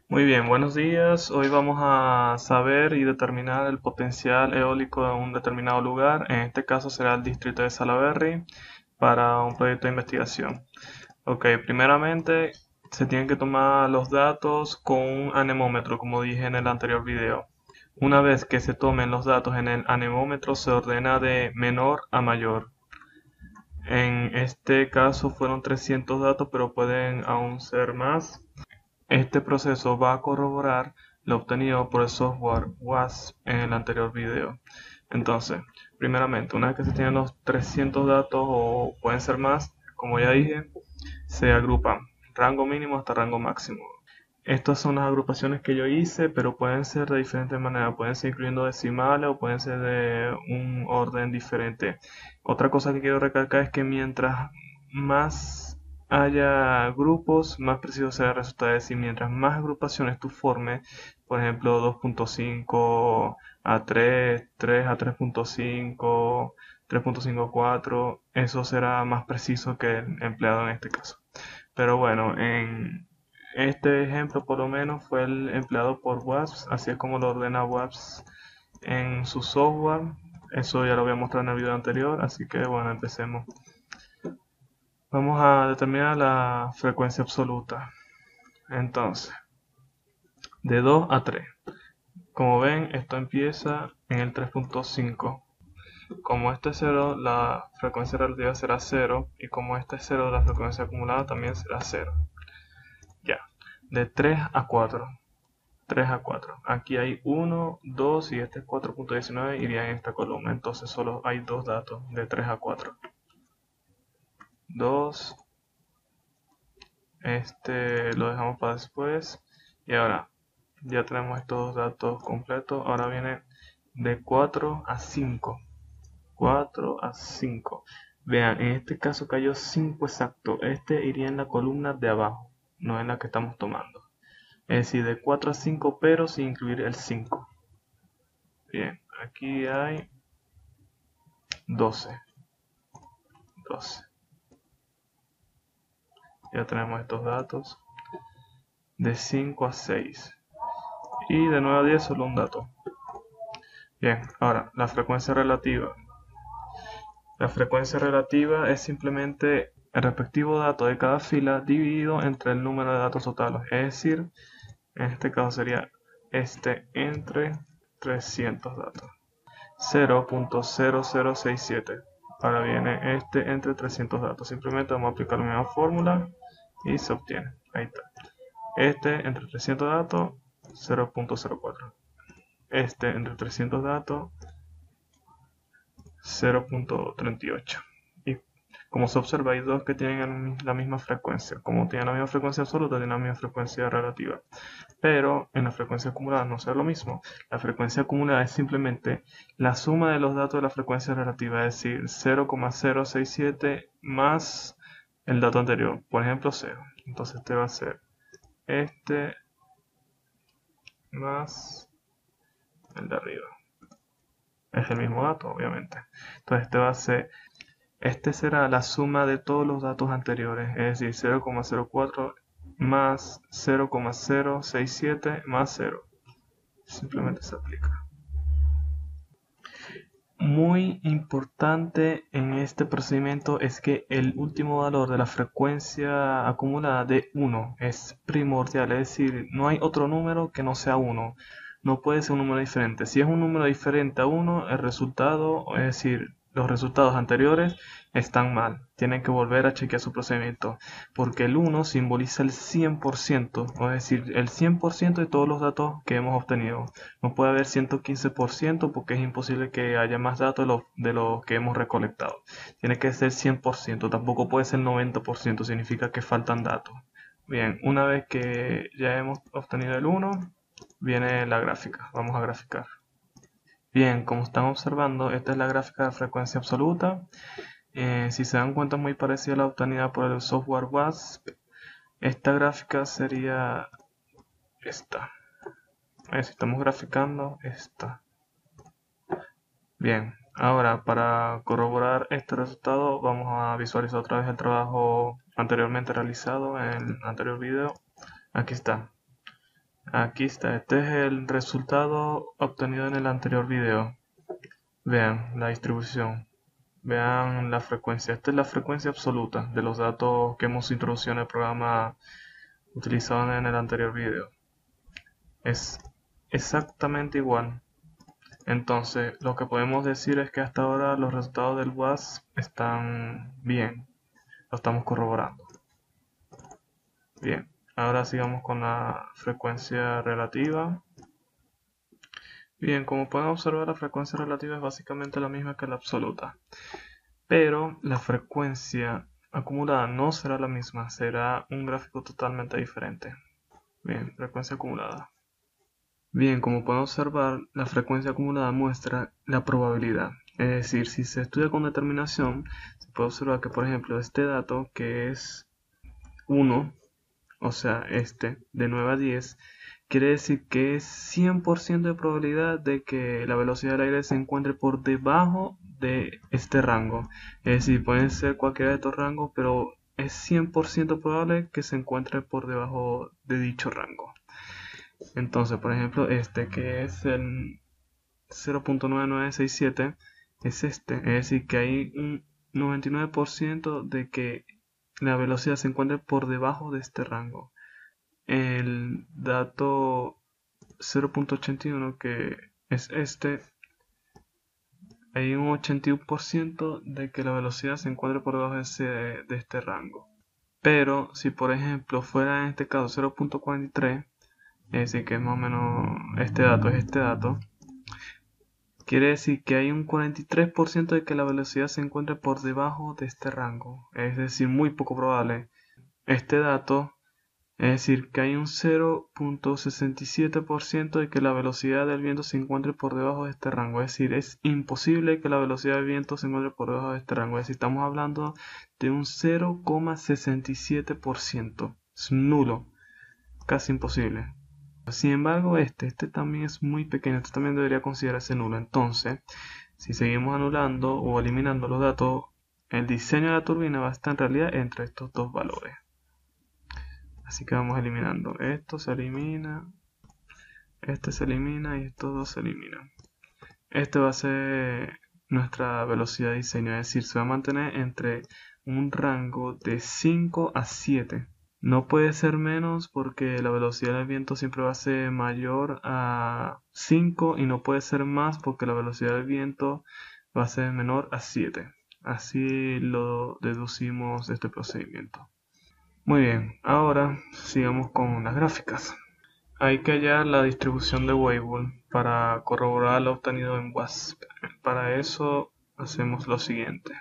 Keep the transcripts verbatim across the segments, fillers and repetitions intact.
Muy bien, buenos días. Hoy vamos a saber y determinar el potencial eólico de un determinado lugar. En este caso será el distrito de Salaberry para un proyecto de investigación. Ok, primeramente se tienen que tomar los datos con un anemómetro, como dije en el anterior video. Una vez que se tomen los datos en el anemómetro, se ordena de menor a mayor. En este caso fueron trescientos datos, pero pueden aún ser más. Este proceso va a corroborar lo obtenido por el software WASP en el anterior video. Entonces, primeramente, una vez que se tienen los trescientos datos o pueden ser más, como ya dije, se agrupan rango mínimo hasta rango máximo. Estas son las agrupaciones que yo hice, pero pueden ser de diferentes maneras. Pueden ser incluyendo decimales o pueden ser de un orden diferente. Otra cosa que quiero recalcar es que mientras más haya grupos, más preciso será el resultado. Es decir, mientras más agrupaciones tú formes, por ejemplo, dos punto cinco a tres, tres a tres punto cinco, tres punto cinco a cuatro, eso será más preciso que el empleado en este caso. Pero bueno, en este ejemplo por lo menos fue el empleado por WASP, así es como lo ordena WASP en su software. Eso ya lo voy a mostrar en el video anterior, así que bueno, empecemos. Vamos a determinar la frecuencia absoluta. Entonces, de dos a tres. Como ven, esto empieza en el tres punto cinco. Como este es cero, la frecuencia relativa será cero, y como este es cero, la frecuencia acumulada también será cero. Ya, de tres a cuatro. tres a cuatro. Aquí hay uno, dos y este es cuatro punto diecinueve, iría en esta columna. Entonces solo hay dos datos de tres a cuatro. dos, este lo dejamos para después. Y ahora ya tenemos estos datos completos. Ahora viene de cuatro a cinco. cuatro a cinco. Vean, en este caso cayó cinco exacto. Este iría en la columna de abajo, no en la que estamos tomando. Es decir, de cuatro a cinco, pero sin incluir el cinco. Bien, aquí hay doce. doce. Ya tenemos estos datos. De cinco a seis. Y de nueve a diez solo un dato. Bien, ahora la frecuencia relativa. La frecuencia relativa es simplemente el respectivo dato de cada fila dividido entre el número de datos totales. Es decir, en este caso sería este entre trescientos datos. cero punto cero cero seis siete. Ahora viene este entre trescientos datos. Simplemente vamos a aplicar la misma fórmula y se obtiene. Ahí está. Este entre trescientos datos, cero punto cero cuatro. Este entre trescientos datos, cero punto treinta y ocho. Y como se observa, hay dos que tienen la misma frecuencia. Como tienen la misma frecuencia absoluta, tienen la misma frecuencia relativa. Pero en la frecuencia acumulada no será lo mismo. La frecuencia acumulada es simplemente la suma de los datos de la frecuencia relativa, es decir, cero coma cero seis siete más el dato anterior, por ejemplo cero. Entonces este va a ser este más el de arriba. Es el mismo dato, obviamente. Entonces este va a ser, este será la suma de todos los datos anteriores, es decir, cero coma cero cuatro más cero coma cero seis siete más cero. Simplemente se aplica. Muy importante en este procedimiento es que el último valor de la frecuencia acumulada de uno es primordial, es decir, no hay otro número que no sea uno. No puede ser un número diferente. Si es un número diferente a uno, el resultado, es decir, los resultados anteriores están mal. Tienen que volver a chequear su procedimiento, porque el uno simboliza el cien por ciento, es decir, el cien por ciento de todos los datos que hemos obtenido. No puede haber ciento quince por ciento porque es imposible que haya más datos de los de lo que hemos recolectado. Tiene que ser cien por ciento, tampoco puede ser noventa por ciento, significa que faltan datos. Bien, una vez que ya hemos obtenido el uno, viene la gráfica. Vamos a graficar. Bien, como están observando, esta es la gráfica de frecuencia absoluta. Eh, si se dan cuenta, es muy parecida a la obtenida por el software WASP. Esta gráfica sería esta. Eh, si estamos graficando esta. Bien, ahora para corroborar este resultado vamos a visualizar otra vez el trabajo anteriormente realizado en el anterior video. Aquí está. Aquí está, este es el resultado obtenido en el anterior video. Vean la distribución, vean la frecuencia. Esta es la frecuencia absoluta de los datos que hemos introducido en el programa utilizado en el anterior video. Es exactamente igual. Entonces, lo que podemos decir es que hasta ahora los resultados del W A S P están bien. Lo estamos corroborando. Bien, ahora sigamos con la frecuencia relativa. Bien, como pueden observar, la frecuencia relativa es básicamente la misma que la absoluta, pero la frecuencia acumulada no será la misma, será un gráfico totalmente diferente. Bien, frecuencia acumulada. Bien, como pueden observar, la frecuencia acumulada muestra la probabilidad. Es decir, si se estudia con determinación, se puede observar que, por ejemplo, este dato que es uno, o sea, este, de nueve a diez, quiere decir que es cien por ciento de probabilidad de que la velocidad del aire se encuentre por debajo de este rango. Es decir, pueden ser cualquiera de estos rangos, pero es cien por ciento probable que se encuentre por debajo de dicho rango. Entonces, por ejemplo, este que es el cero punto nueve nueve seis siete es este. Es decir, que hay un noventa y nueve por ciento de que la velocidad se encuentre por debajo de este rango. El dato cero punto ochenta y uno, que es este, hay un ochenta y uno por ciento de que la velocidad se encuentre por debajo de, ese, de este rango. Pero si por ejemplo fuera en este caso cero punto cuarenta y tres, es decir que es más o menos este dato es este dato, quiere decir que hay un cuarenta y tres por ciento de que la velocidad se encuentre por debajo de este rango. Es decir, muy poco probable. Este dato, es decir, que hay un cero punto sesenta y siete por ciento de que la velocidad del viento se encuentre por debajo de este rango. Es decir, es imposible que la velocidad del viento se encuentre por debajo de este rango. Es decir, estamos hablando de un cero coma sesenta y siete por ciento. Es nulo. Casi imposible. Sin embargo, este, este también es muy pequeño. Este también debería considerarse nulo. Entonces, si seguimos anulando o eliminando los datos, el diseño de la turbina va a estar en realidad entre estos dos valores. Así que vamos eliminando. Esto se elimina, este se elimina y estos dos se eliminan. Este va a ser nuestra velocidad de diseño, es decir, se va a mantener entre un rango de cinco a siete. No puede ser menos porque la velocidad del viento siempre va a ser mayor a cinco, y no puede ser más porque la velocidad del viento va a ser menor a siete. Así lo deducimos de este procedimiento. Muy bien, ahora sigamos con las gráficas. Hay que hallar la distribución de Weibull para corroborar lo obtenido en W A S P. Para eso hacemos lo siguiente.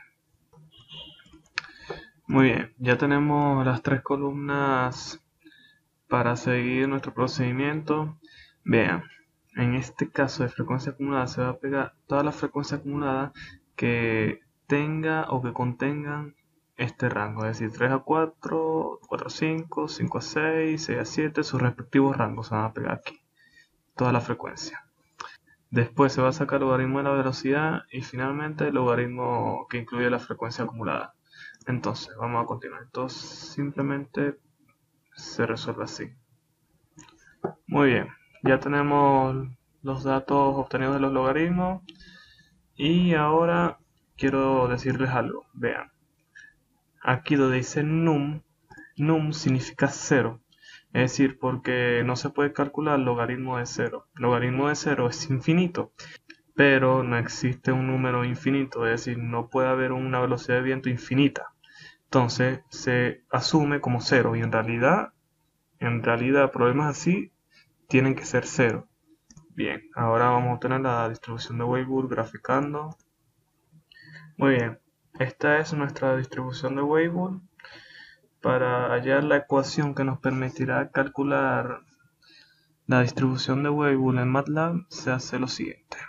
Muy bien, ya tenemos las tres columnas para seguir nuestro procedimiento. Vean, en este caso de frecuencia acumulada se va a pegar toda la frecuencia acumulada que tenga o que contengan este rango, es decir, tres a cuatro, cuatro a cinco, cinco a seis, seis a siete, sus respectivos rangos se van a pegar aquí, toda la frecuencia. Después se va a sacar el logaritmo de la velocidad y finalmente el logaritmo que incluye la frecuencia acumulada. Entonces, vamos a continuar. Entonces, simplemente se resuelve así. Muy bien, ya tenemos los datos obtenidos de los logaritmos y ahora quiero decirles algo. Vean, aquí donde dice num, num significa cero, es decir, porque no se puede calcular logaritmo de cero. Logaritmo de cero es infinito, pero no existe un número infinito, es decir, no puede haber una velocidad de viento infinita. Entonces se asume como cero y en realidad, en realidad problemas así tienen que ser cero. Bien, ahora vamos a obtener la distribución de Weibull graficando. Muy bien, esta es nuestra distribución de Weibull. Para hallar la ecuación que nos permitirá calcular la distribución de Weibull en MATLAB, se hace lo siguiente.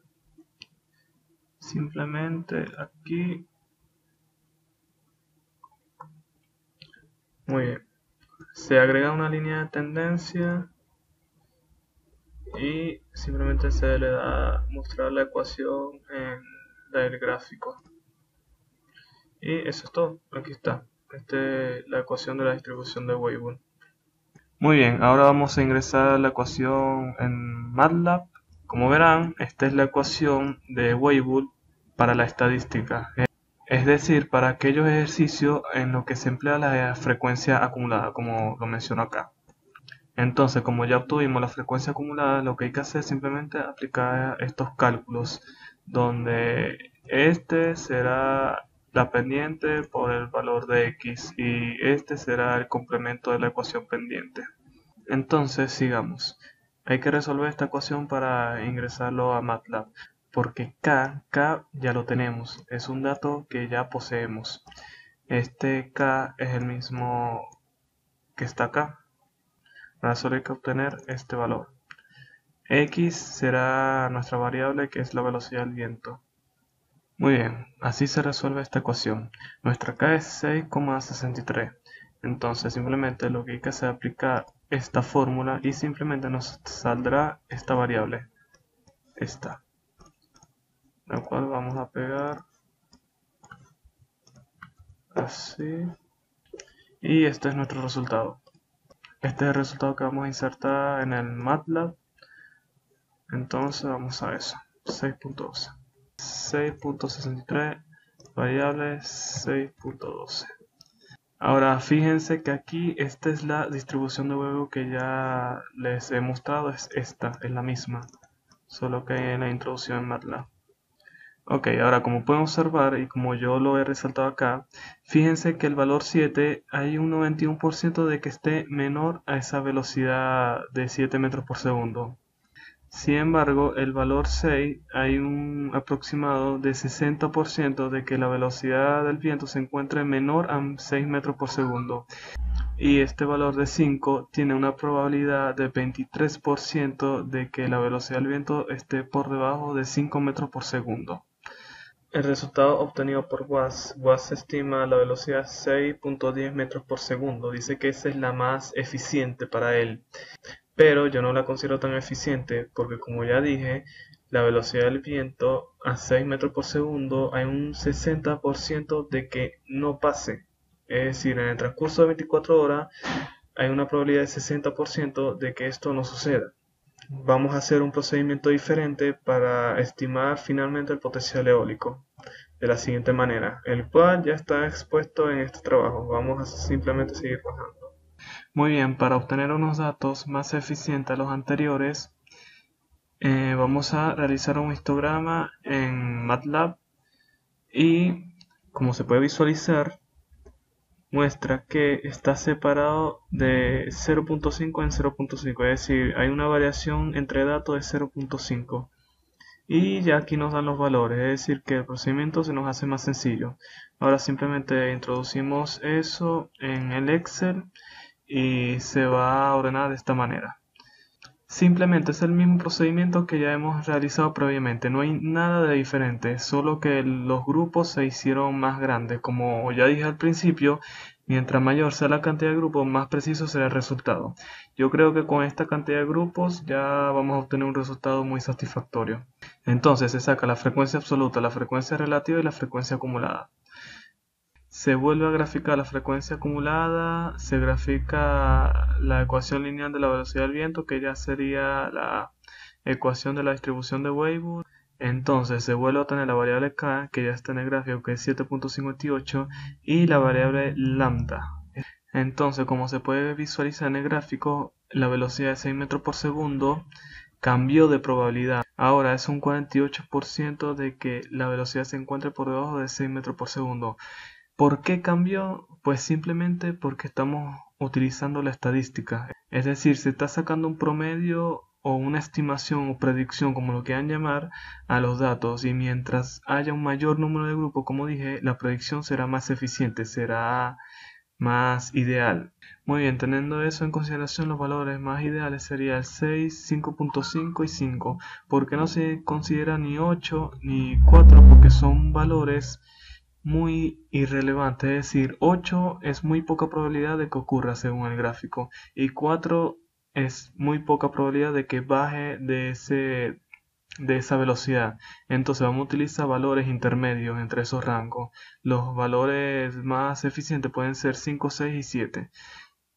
Simplemente aquí. Muy bien, se agrega una línea de tendencia y simplemente se le da a mostrar la ecuación en el gráfico. Y eso es todo, aquí está. Esta es la ecuación de la distribución de Weibull. Muy bien, ahora vamos a ingresar la ecuación en MATLAB. Como verán, esta es la ecuación de Weibull para la estadística, es decir, para aquellos ejercicios en los que se emplea la frecuencia acumulada, como lo menciono acá. Entonces, como ya obtuvimos la frecuencia acumulada, lo que hay que hacer es simplemente aplicar estos cálculos, donde este será la pendiente por el valor de x y este será el complemento de la ecuación pendiente. Entonces, sigamos. Hay que resolver esta ecuación para ingresarlo a MATLAB, porque K, K ya lo tenemos, es un dato que ya poseemos. Este K es el mismo que está acá. Ahora solo hay que obtener este valor. X será nuestra variable, que es la velocidad del viento. Muy bien, así se resuelve esta ecuación. Nuestra K es seis coma sesenta y tres. Entonces simplemente lo que hay que hacer es aplicar esta fórmula y simplemente nos saldrá esta variable, esta, la cual vamos a pegar así, y este es nuestro resultado. Este es el resultado que vamos a insertar en el MATLAB. Entonces vamos a eso, seis punto doce, seis punto sesenta y tres, variable seis punto doce. Ahora fíjense que aquí esta es la distribución de Weibull que ya les he mostrado, es esta, es la misma, solo que en la introducción en MATLAB. Ok, ahora como pueden observar y como yo lo he resaltado acá, fíjense que el valor siete hay un noventa y uno por ciento de que esté menor a esa velocidad de siete metros por segundo. Sin embargo, el valor seis hay un aproximado de sesenta por ciento de que la velocidad del viento se encuentre menor a seis metros por segundo. Y este valor de cinco tiene una probabilidad de veintitrés por ciento de que la velocidad del viento esté por debajo de cinco metros por segundo. El resultado obtenido por Wass, Wass estima la velocidad seis punto diez metros por segundo. Dice que esa es la más eficiente para él. Pero yo no la considero tan eficiente porque, como ya dije, la velocidad del viento a seis metros por segundo hay un sesenta por ciento de que no pase. Es decir, en el transcurso de veinticuatro horas hay una probabilidad de sesenta por ciento de que esto no suceda. Vamos a hacer un procedimiento diferente para estimar finalmente el potencial eólico de la siguiente manera, el cual ya está expuesto en este trabajo. Vamos a simplemente seguir bajando. Muy bien, para obtener unos datos más eficientes a los anteriores, eh, vamos a realizar un histograma en MATLAB y, como se puede visualizar, muestra que está separado de cero punto cinco en cero punto cinco, es decir, hay una variación entre datos de cero punto cinco. Y ya aquí nos dan los valores, es decir que el procedimiento se nos hace más sencillo. Ahora simplemente introducimos eso en el Excel y se va a ordenar de esta manera. Simplemente es el mismo procedimiento que ya hemos realizado previamente, no hay nada de diferente, solo que los grupos se hicieron más grandes. Como ya dije al principio, mientras mayor sea la cantidad de grupos, más preciso será el resultado. Yo creo que con esta cantidad de grupos ya vamos a obtener un resultado muy satisfactorio. Entonces se saca la frecuencia absoluta, la frecuencia relativa y la frecuencia acumulada. Se vuelve a graficar la frecuencia acumulada, se grafica la ecuación lineal de la velocidad del viento, que ya sería la ecuación de la distribución de Weibull. Entonces se vuelve a tener la variable K, que ya está en el gráfico, que es siete punto cincuenta y ocho, y la variable lambda. Entonces, como se puede visualizar en el gráfico, la velocidad de seis metros por segundo cambió de probabilidad. Ahora es un cuarenta y ocho por ciento de que la velocidad se encuentre por debajo de seis metros por segundo. ¿Por qué cambió? Pues simplemente porque estamos utilizando la estadística. Es decir, se está sacando un promedio o una estimación o predicción, como lo quieran llamar, a los datos. Y mientras haya un mayor número de grupos, como dije, la predicción será más eficiente, será más ideal. Muy bien, teniendo eso en consideración, los valores más ideales serían el seis, cinco punto cinco y cinco. ¿Por qué no se considera ni ocho ni cuatro? Porque son valores muy irrelevante, es decir, ocho es muy poca probabilidad de que ocurra según el gráfico y cuatro es muy poca probabilidad de que baje de, ese, de esa velocidad. Entonces vamos a utilizar valores intermedios entre esos rangos. Los valores más eficientes pueden ser cinco, seis y siete.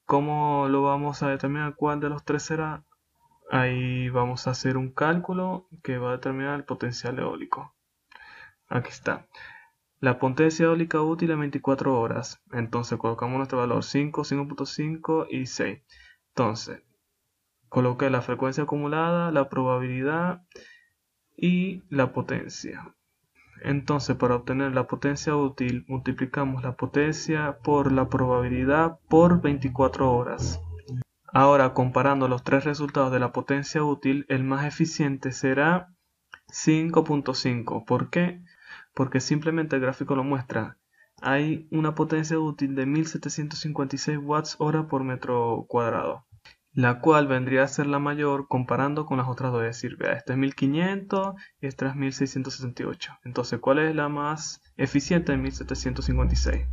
¿Cómo lo vamos a determinar cuál de los tres será? Ahí vamos a hacer un cálculo que va a determinar el potencial eólico. Aquí está. La potencia eólica útil en veinticuatro horas. Entonces colocamos nuestro valor cinco, cinco punto cinco y seis. Entonces, coloqué la frecuencia acumulada, la probabilidad y la potencia. Entonces, para obtener la potencia útil, multiplicamos la potencia por la probabilidad por veinticuatro horas. Ahora, comparando los tres resultados de la potencia útil, el más eficiente será cinco punto cinco. ¿Por qué? Porque simplemente el gráfico lo muestra. Hay una potencia útil de mil setecientos cincuenta y seis watts hora por metro cuadrado, la cual vendría a ser la mayor comparando con las otras dos. Es decir, vea, esta es mil quinientos y esta es mil seiscientos sesenta y ocho. Entonces, ¿cuál es la más eficiente? En mil setecientos cincuenta y seis.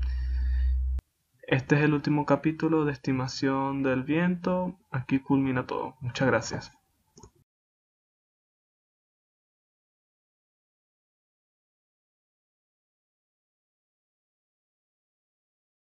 Este es el último capítulo de estimación del viento. Aquí culmina todo. Muchas gracias.